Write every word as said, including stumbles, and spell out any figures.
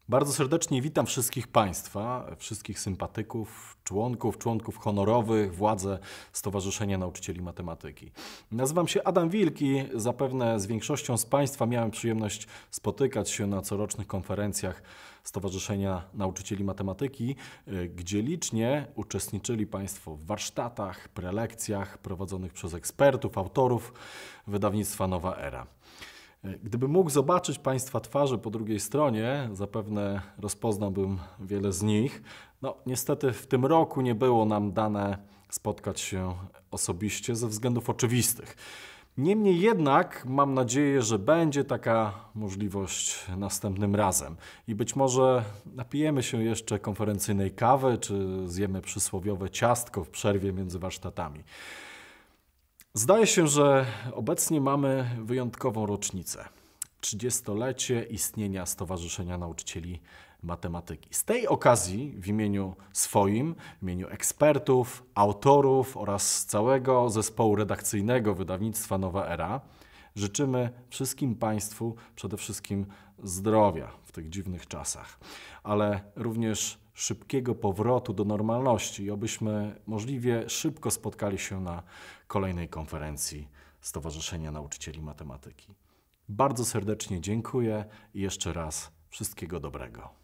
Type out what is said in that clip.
Bardzo serdecznie witam wszystkich Państwa, wszystkich sympatyków, członków, członków honorowych, władze Stowarzyszenia Nauczycieli Matematyki. Nazywam się Adam Wilk i zapewne z większością z Państwa miałem przyjemność spotykać się na corocznych konferencjach Stowarzyszenia Nauczycieli Matematyki, gdzie licznie uczestniczyli Państwo w warsztatach, prelekcjach prowadzonych przez ekspertów, autorów wydawnictwa Nowa Era. Gdybym mógł zobaczyć Państwa twarze po drugiej stronie, zapewne rozpoznałbym wiele z nich. No, niestety w tym roku nie było nam dane spotkać się osobiście ze względów oczywistych. Niemniej jednak mam nadzieję, że będzie taka możliwość następnym razem i być może napijemy się jeszcze konferencyjnej kawy, czy zjemy przysłowiowe ciastko w przerwie między warsztatami. Zdaje się, że obecnie mamy wyjątkową rocznicę. trzydziestolecie istnienia Stowarzyszenia Nauczycieli Matematyki. Z tej okazji w imieniu swoim, w imieniu ekspertów, autorów oraz całego zespołu redakcyjnego wydawnictwa Nowa Era życzymy wszystkim Państwu przede wszystkim zdrowia w tych dziwnych czasach, ale również szybkiego powrotu do normalności i obyśmy możliwie szybko spotkali się na kolejnej konferencji Stowarzyszenia Nauczycieli Matematyki. Bardzo serdecznie dziękuję i jeszcze raz wszystkiego dobrego.